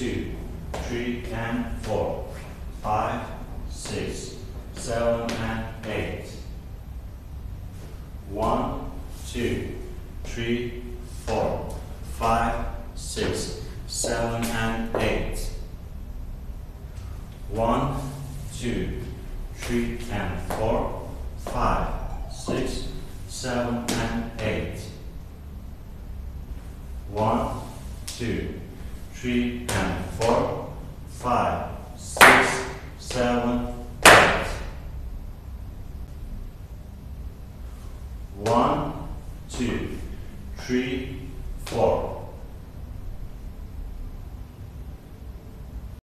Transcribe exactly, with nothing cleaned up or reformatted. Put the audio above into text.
two, three and four, five, six, seven and eight. One, two, three, four, five, six, seven and eight. One, two, three and four, five, six, seven and eight. One, two, three and four, five, six, seven, eight. One, two, three